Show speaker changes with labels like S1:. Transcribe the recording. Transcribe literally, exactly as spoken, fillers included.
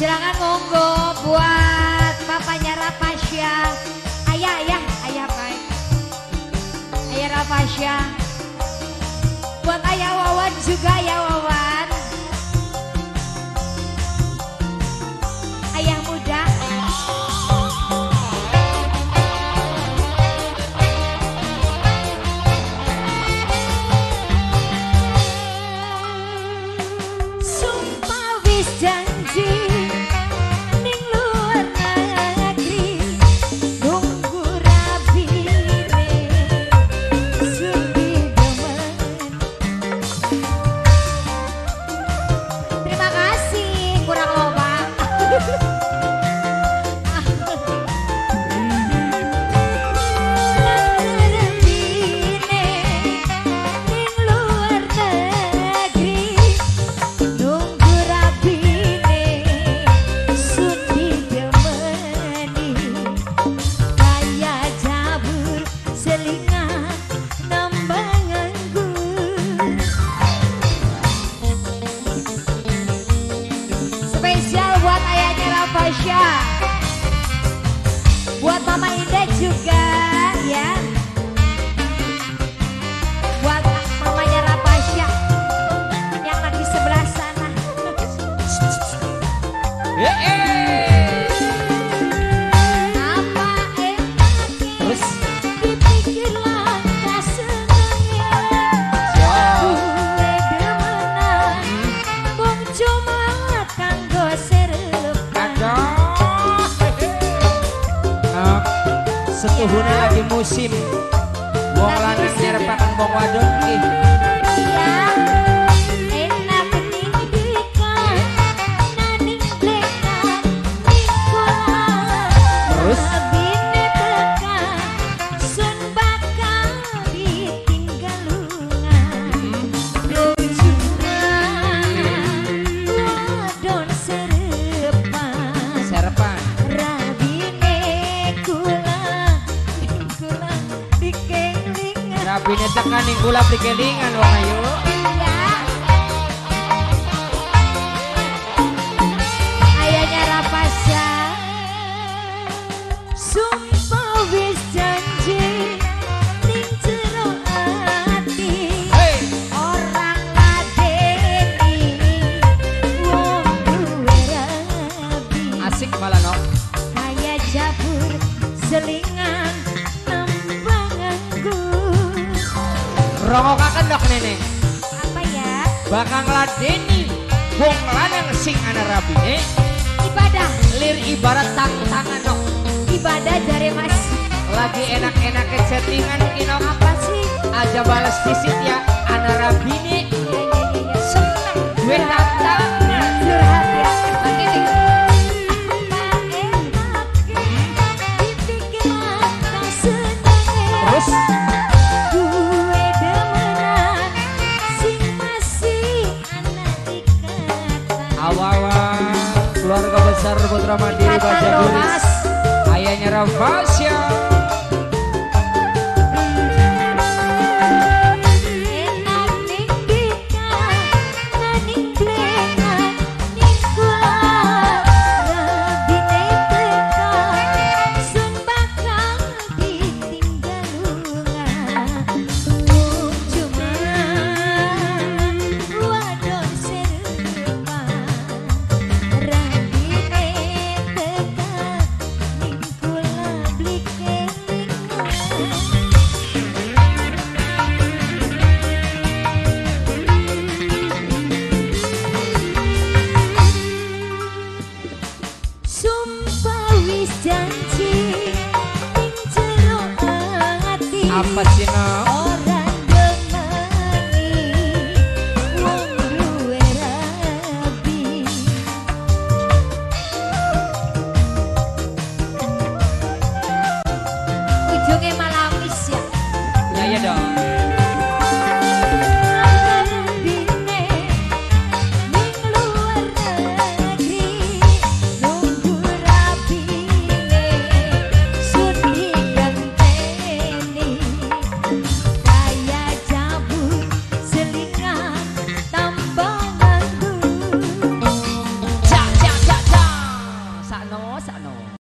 S1: Silakan monggo buat papanya Rapasya. Ayah, ayah, ayah baik. Ayah Rapasya. Buat ayah Wawan juga ya Wawan. Ayah muda. Sumpah wis janji ning luar negeri nunggu rabine sundi demen. Terima kasih kurang lobang. Spesial buat ayahnya Rapasya, buat Mama Indah juga ya, buat mamanya Rapasya yang lagi sebelah sana. Apa enaknya
S2: Terus
S1: dipikir langkah senangnya gue demenan bong cuma kanggo serelepan.
S2: Nah, setuhune lagi musim wong lanang nyerepaken wong wadon ih.
S1: Iya, enak pendidikan, naning blekan, nikola.
S2: Terus?
S1: Rabine tekan, sun bakal ditinggal lungan. Lucuran, wadon serepan.
S2: Serepan.
S1: Rabine kula, kula dikelingan.
S2: Rabine tekan ning kula dikelingan wong ayu.
S1: Iya. Ayahnya Rapasya. Sumpah wis janji ning jero ati.
S2: Hey.
S1: Orang ladeni wong duwe rabi.
S2: Asik malah no.
S1: Kaya jabur selingan nambang anggur.
S2: Rongokaken dok nenek.
S1: Apa ya?
S2: Bakal ngladeni wong lanang sing ana rabine
S1: Ibadah,
S2: lir ibarat tang-tangan no.
S1: ibadah jare Mas.
S2: Lagi enak-enak chattingan kino
S1: Apa sih?
S2: aja balas visit ya ana rabine
S1: Ya, ya, ya, ya.
S2: seneng gue tang-tangan.
S1: Curhat ya.
S2: Nanti nih.
S1: Apa enaknya dipikir langkah senangnya.
S2: Terus
S1: Gue demenan sing masih anak ikatan.
S2: awal keluarga besar Putra Mandiri
S1: Kata
S2: Baja
S1: lo,
S2: Tulis
S1: Mas.
S2: ayahnya Rapasya.
S1: Enak ning dikan, naning blekan, ning kula. Rabine tekan, sun bakal ditinggal lungan. Wong cuman wadon serepan. Rabine tekan, ning kula blike.
S2: sakno.